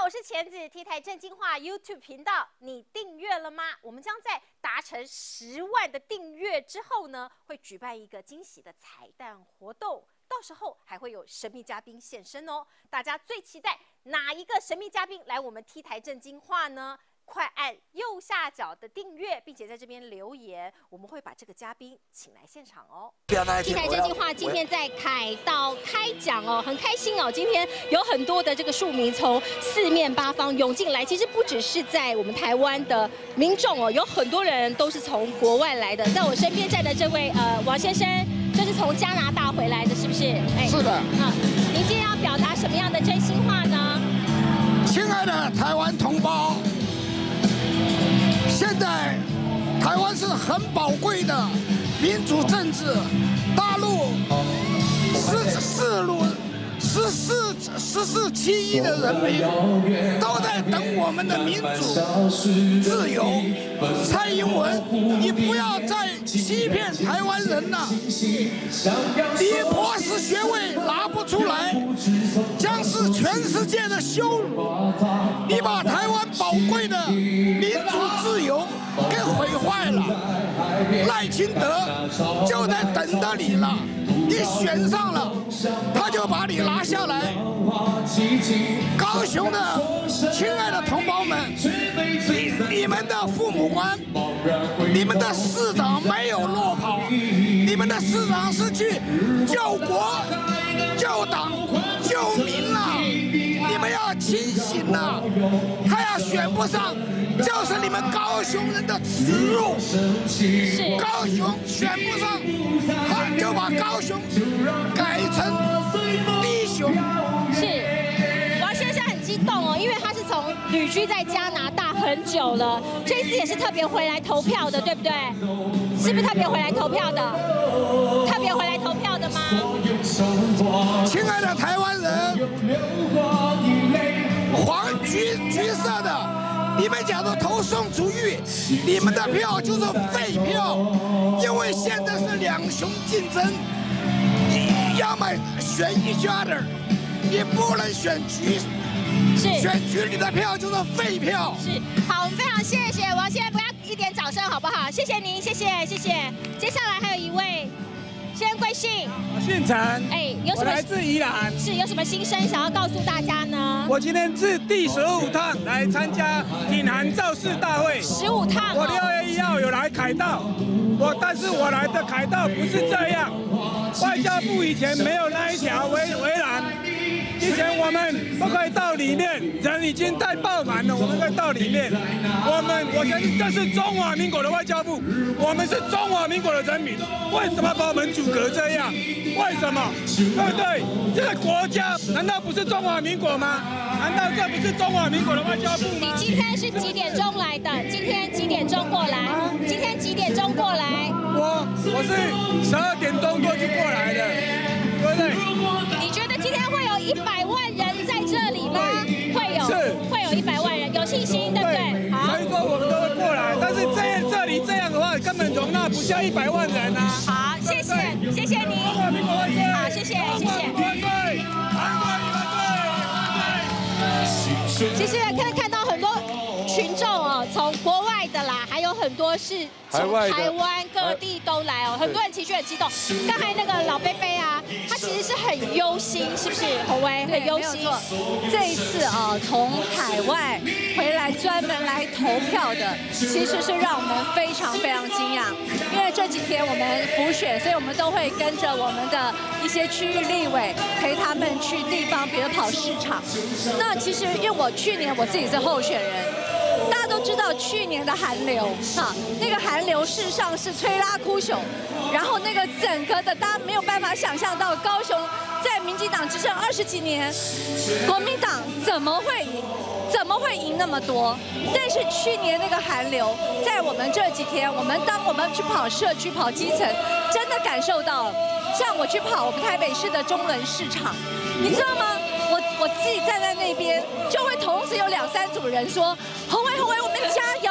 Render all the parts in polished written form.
我是钳子，T台正经话 YouTube 频道，你订阅了吗？我们将在达成10万的订阅之后呢，会举办一个惊喜的彩蛋活动，到时候还会有神秘嘉宾现身哦。大家最期待哪一个神秘嘉宾来我们 T 台正经话呢？快按右下角的订阅，并且在这边留言，我们会把这个嘉宾请来现场哦。T 台正经话今天在凯道开讲哦，很开心哦。今天有很多的这个庶民从四面八方涌进来，其实不只是在我们台湾的民众哦，有很多人都是从国外来的。在我身边站的这位王先生，就是从加拿大回来的，是不是？ 是的。 您今天要表达什么样的真心话呢？ 亲爱的台湾同胞。现在，台湾是很宝贵的民主政治，大陆14、7亿的人民都在等我们的民主自由。蔡英文，你不要再欺骗台湾人了！你博士学位拿不出来，将是全世界的羞辱。你把台湾宝贵的民主自由给毁坏了。赖清德就在等着你了，你选上了，他就把你拿下来。高雄的亲爱的同胞们，你们的父母官，你们的市长没有落跑，你们的市长是去救国、救党、救民了。你们要清醒了，他要选不上，就是你们高雄人的耻辱。高雄选不上，他就把高雄改成低雄。 是，王先生很激动哦，因为他是从旅居在加拿大很久了，这次也是特别回来投票的，对不对？是不是特别回来投票的？特别回来投票的吗？ 亲爱的台湾人，黄橘色的，你们假如投宋楚瑜，你们的票就是废票，因为现在是两雄竞争，你要么选each other，你不能选橘。选举你的票就是废票。 是，好，我们非常谢谢王先生，不要一点掌声好不好？谢谢您，谢谢。接下来还有一位，先生贵姓？ 姓陈。 有什么？ 我来自宜兰。 是，有什么心声想要告诉大家呢？ 我今天是第15趟来参加挺韩造势大会。 15趟。 我6月1号有来凯道，但是我来的凯道不是这样，外交部以前没有那一条围栏。以前我们不可以到里面，人已经太爆满了，我们可以到里面。我相信这是中华民国的外交部，我们是中华民国的人民，为什么把我们阻隔这样？为什么？对不对？这个国家难道不是中华民国吗？难道这不是中华民国的外交部吗？ 你今天是几点钟来的？今天几点钟过来？今天几点钟过来？ 我是12点钟过去过来的，对不对？ 你觉得今天会有100万人在这里吗？会有100万人，有信心，对不对？好， 所以说我们都会过来，但是这里这样的话，根本容纳不下100万人啊。 好，谢谢您。好，谢谢。其实可以看到很多群众哦，从国外的啦，还有很多是从台湾各地都来哦，很多人情绪很激动。刚才那个老贝贝啊，他其实是很忧心，是不是？洪威很忧心。 这一次啊，从海外回来专门来投票的，其实是让我们非常惊讶。因为这几天我们补选，所以我们都会跟着我们的一些区域立委陪他们去地方，比如跑市场。那其实因为去年我自己是候选人。大家都知道去年的寒流那个寒流事实上是摧拉枯朽，然后那个整个的大家没有办法想象到高雄在民进党执政20几年，国民党怎么会赢那么多？但是去年那个寒流，在我们这几天，当我们去跑社区、跑基层，真的感受到了。像我去跑我们台北市的中仑市场，你知道吗？我自己站在那边，就会同时有2、3组人说：“洪威，我们加油！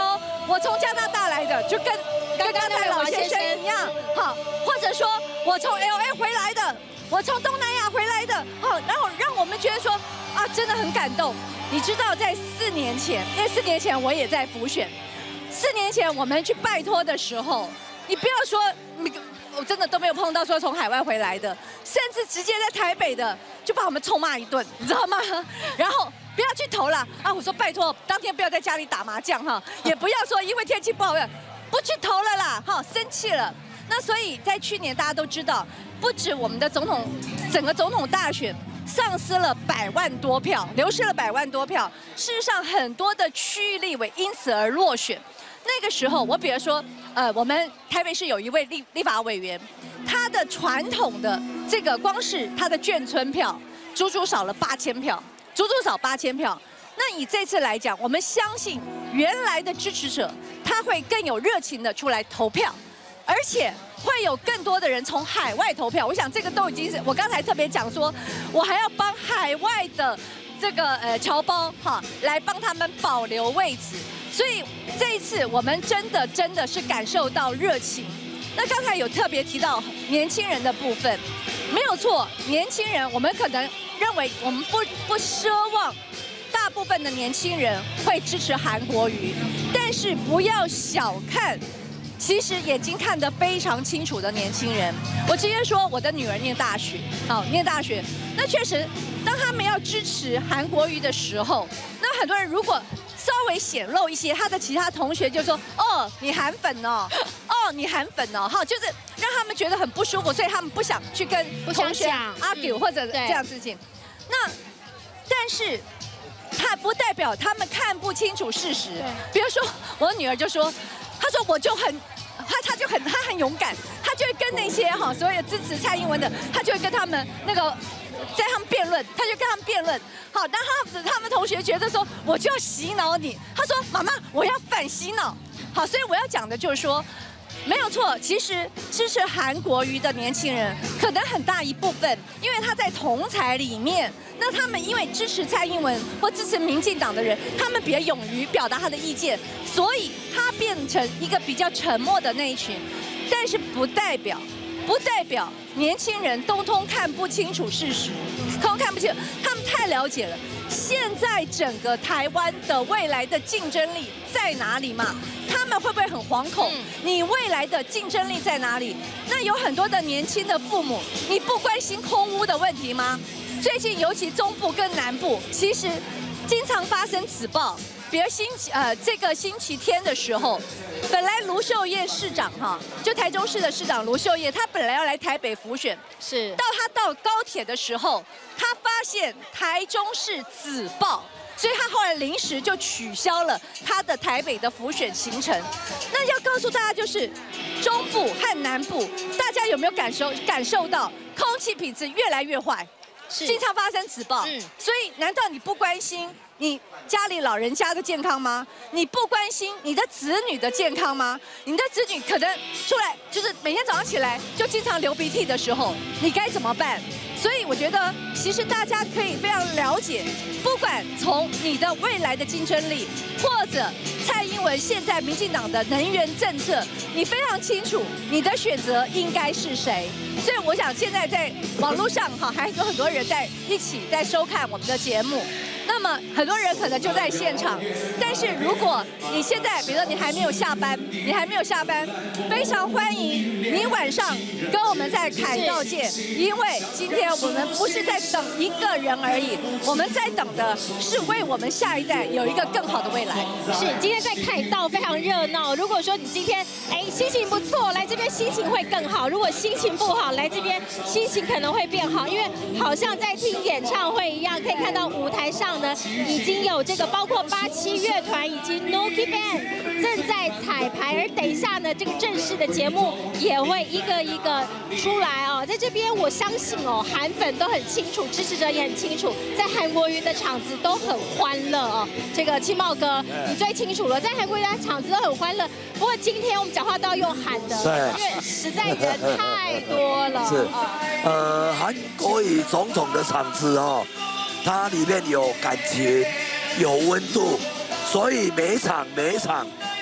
我从加拿大来的，就跟刚才老先生一样，好，或者说我从 LA 回来的，我从东南亚回来的，好，然后让我们觉得说啊，真的很感动。你知道，在4年前，因为4年前我也在辅选，4年前我们去拜托的时候，你不要说我真的都没有碰到说从海外回来的，甚至直接在台北的就把我们臭骂一顿，你知道吗？然后不要去投了啊！我说拜托，当天不要在家里打麻将哈，也不要说因为天气不好不去投了啦，哈，生气了。那所以在去年大家都知道，不止我们的整个总统大选丧失了100万多票，流失了100万多票。事实上，很多的区域立委因此而落选。那个时候，我比如说，我们台北市有一位立法委员，他的传统的这个光是他的眷村票，足足少了8000票，足足少8000票。那以这次来讲，我们相信原来的支持者他会更有热情的出来投票，而且会有更多的人从海外投票。我想这个都已经是我刚才特别讲说，我还要帮海外的这个侨胞哈来帮他们保留位置。所以这一次我们真的是感受到热情。那刚才有特别提到年轻人的部分，没有错，年轻人我们可能认为我们不奢望大部分的年轻人会支持韩国瑜，但是不要小看其实眼睛看得非常清楚的年轻人。我直接说，我的女儿念大学，念大学，那确实，当他们要支持韩国瑜的时候，那很多人如果稍微显露一些，他的其他同学就说：“哦，你韩粉哦，哦，你韩粉哦，哈，就是让他们觉得很不舒服，所以他们不想去跟同学 argue 或者这样事情。那但是，它不代表他们看不清楚事实。比如说，我女儿就说，她说我就很。”他很勇敢，他就会跟那些所有支持蔡英文的，他就会跟他们在他们辩论，他就跟他们辩论。好，当他们同学觉得说我就要洗脑你，他说妈妈我要反洗脑。好，所以我要讲的就是说，没有错，其实支持韩国瑜的年轻人可能很大一部分，因为他在同侪里面，那他们因为支持蔡英文或支持民进党的人，他们比较勇于表达他的意见，所以他变成一个比较沉默的那一群。但是不代表年轻人通通看不清楚事实，通通看不清楚，他们太了解了。现在整个台湾的未来的竞争力在哪里嘛？他们会不会很惶恐？你未来的竞争力在哪里？那有很多的年轻的父母，你不关心空污的问题吗？最近尤其中部跟南部，其实经常发生此报。比如这个星期天的时候，本来卢秀燕市长就台中市的市长卢秀燕，她本来要来台北辅选，是他到高铁的时候，他发现台中市紫爆，所以他后来临时就取消了他的台北的辅选行程。那要告诉大家，就是中部和南部，大家有没有感受到空气品质越来越坏，经常发生紫爆？所以难道你不关心你家里老人家的健康吗？你不关心你的子女的健康吗？你的子女可能出来就是每天早上起来就经常流鼻涕的时候，你该怎么办？所以我觉得，其实大家可以非常了解，不管从你的未来的竞争力，或者蔡英文现在民进党的能源政策，你非常清楚你的选择应该是谁。所以我想现在在网络上还有很多人一起在收看我们的节目。那么很多人可能就在现场，但是如果你现在，比如说你还没有下班，非常欢迎你晚上跟我们在凯道见，因为今天我们不是在等一个人而已，我们在等的是为我们下一代有一个更好的未来。 是，今天在凯道非常热闹。如果说你今天心情不错，来这边心情会更好；如果心情不好，来这边心情可能会变好，因为好像在听演唱会一样，可以看到舞台上呢已经有这个包括87乐团以及 Nookie Band 正在彩排，而等一下呢，这个正式的节目也会一个一个出来哦。在这边，我相信韩粉都很清楚，支持者也很清楚，在韩国瑜的场子都很欢乐哦。这个青茂哥，你最清楚了，在韩国瑜的场子都很欢乐。不过今天我们讲话都要用喊的，因为实在人太多了。 是，韩国瑜总统的场子它里面有感情，有温度，所以每一场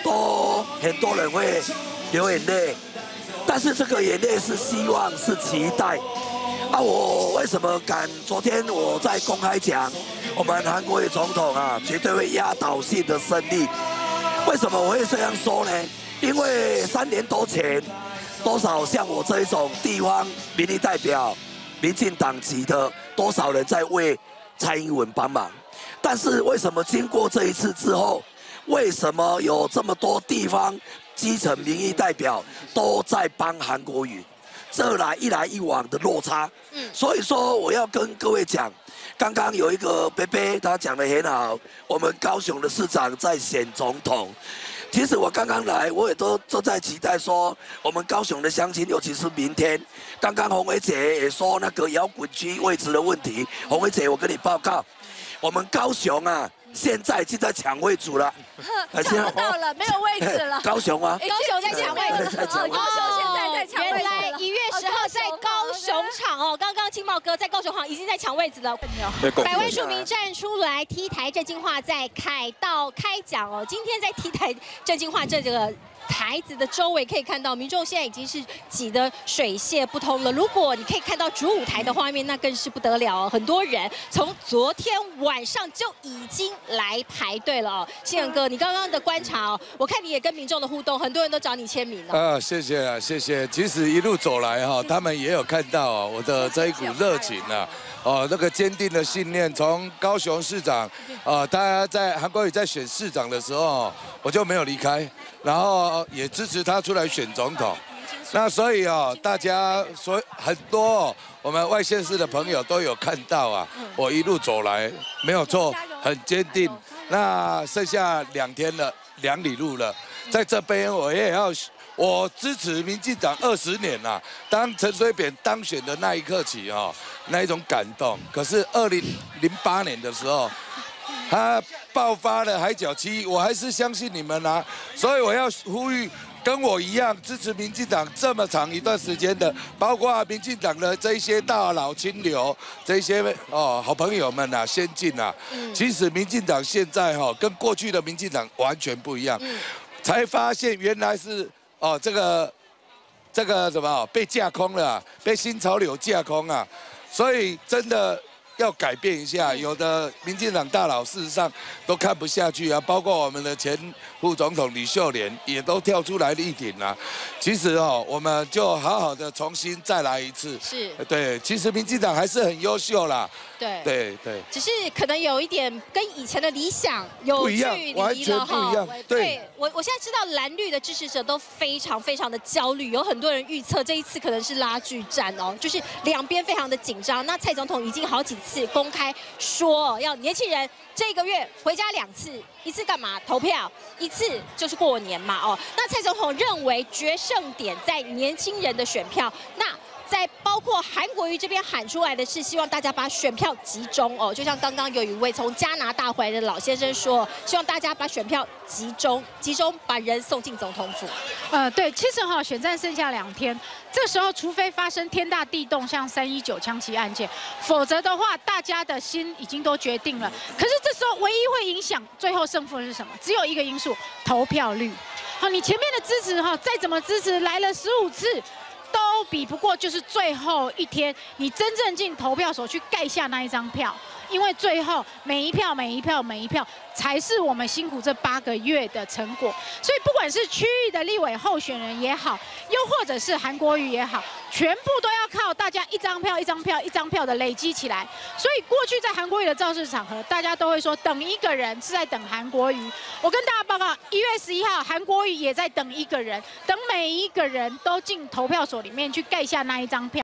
都很多人会流眼泪，但是这个眼泪是希望，是期待。啊，我为什么敢？昨天我在公开讲，我们韩国瑜总统啊，绝对会压倒性的胜利。为什么我会这样说呢？因为3年多前，多少像我这一种地方民意代表、民进党籍的，多少人在为蔡英文帮忙？但是为什么经过这一次之后，为什么有这么多地方基层民意代表都在帮韩国瑜？这一来一往的落差，所以说我要跟各位讲，刚刚有一个伯伯他讲得很好，我们高雄的市长在选总统。其实我刚刚来，我也都在期待说，我们高雄的乡亲，尤其是明天，刚刚洪伟姐也说那个摇滚区位置的问题，洪伟姐我跟你报告，我们高雄啊。现在已经在抢位置了， 抢不到了，没有位置了。 高雄啊， 高雄在抢位置， 高雄现在在抢位置。 原来1月10号在高雄场哦，刚刚青茂哥在高雄场已经在抢位置了。百万庶民站出来 T 台正经话在凯道开讲哦，今天在 T 台正经话这个。台子的周围可以看到，民众现在已经是挤得水泄不通了。如果你可以看到主舞台的画面，那更是不得了哦，很多人从昨天晚上就已经来排队了哦。信仁哥，你刚刚的观察哦，我看你也跟民众的互动，很多人都找你签名哦。 谢谢啊，谢谢。其实一路走来哈，他们也有看到啊我的这一股热情啊。那个坚定的信念，从高雄市长，他在韩国瑜在选市长的时候，我就没有离开，然后也支持他出来选总统。那所以大家很多我们外县市的朋友都有看到啊，我一路走来没有错，很坚定。那剩下2天了，2里路了，在这边我也要。我支持民进党20年啦，当陈水扁当选的那一刻起那一种感动。可是2008年的时候，他爆发了海角七役，我还是相信你们啊，所以我要呼吁跟我一样支持民进党这么长一段时间的，包括民进党的这一些大佬、清流，这一些好朋友们啊，先进啊。其实民进党现在跟过去的民进党完全不一样，才发现原来是。这个什么被架空了，被新潮流架空啊，所以真的要改变一下。有的民进党大佬事实上都看不下去啊，包括我们的前副总统李秀莲也都跳出来力挺啊。其实我们就好好的重新再来一次。是，对，其实民进党还是很优秀啦。对， 只是可能有一点跟以前的理想有距离了完全不一样。对， 我现在知道蓝绿的支持者都非常非常的焦虑，有很多人预测这一次可能是拉锯战哦，就是两边非常的紧张。那蔡总统已经好几次公开说要年轻人这个月回家2次，一次干嘛？投票，一次就是过年嘛哦。那蔡总统认为决胜点在年轻人的选票，那。在包括韩国瑜这边喊出来的是希望大家把选票集中哦，就像刚刚有一位从加拿大回来的老先生说，希望大家把选票集中把人送进总统府。 对，其实选战剩下2天，这时候除非发生天大地动，像319枪击案件，否则的话，大家的心已经都决定了。可是这时候唯一会影响最后胜负的是什么？只有一个因素，投票率。你前面的支持再怎么支持，来了15次。都比不过，就是最后一天，你真正进投票所去盖下那一张票，因为最后每一票才是我们辛苦这8个月的成果。所以不管是区域的立委候选人也好，又或者是韩国瑜也好，全部都要靠大家一张票的累积起来。所以过去在韩国瑜的造势场合，大家都会说等一个人是在等韩国瑜。我跟大家报告，1月11号韩国瑜也在等一个人，等每一个人都进投票所里面去盖下那一张票。